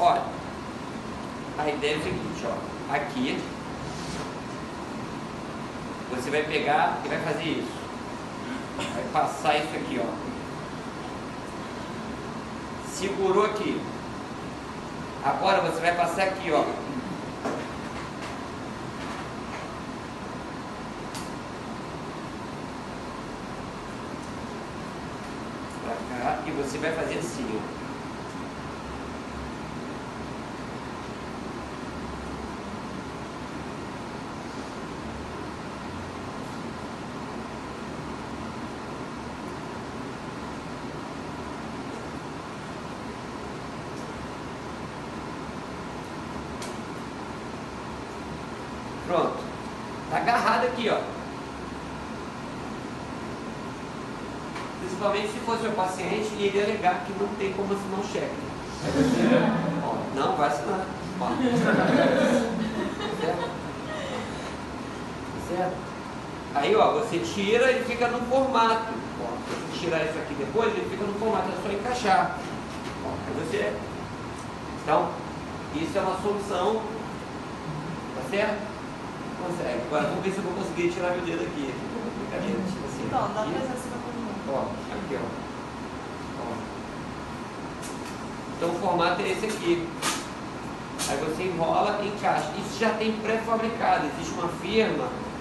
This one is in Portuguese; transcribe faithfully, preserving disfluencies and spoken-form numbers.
Olha, a ideia é o seguinte, ó, aqui você vai pegar e vai fazer isso, vai passar isso aqui, ó, segurou aqui, agora você vai passar aqui, ó, pra cá, e você vai fazer assim, ó. Pronto, tá agarrado aqui, ó. Principalmente se fosse o paciente, ele iria alegar que não tem como assinar um cheque. Ó, não vai assinar. Ó. Certo? Certo? Aí, ó, você tira e fica no formato. Ó, se você tirar isso aqui depois, ele fica no formato, é só encaixar. Ó, aí você... Então, isso é uma solução, tá certo? Consegue. Agora vamos ver se eu vou conseguir tirar meu dedo aqui. Brincadeira, tipo assim. Não, dá aqui. pra fazer assim pra todo mundo. Ó, aqui, ó. Ó. Então o formato é esse aqui. Aí você enrola e encaixa. Isso já tem pré-fabricado. Existe uma firma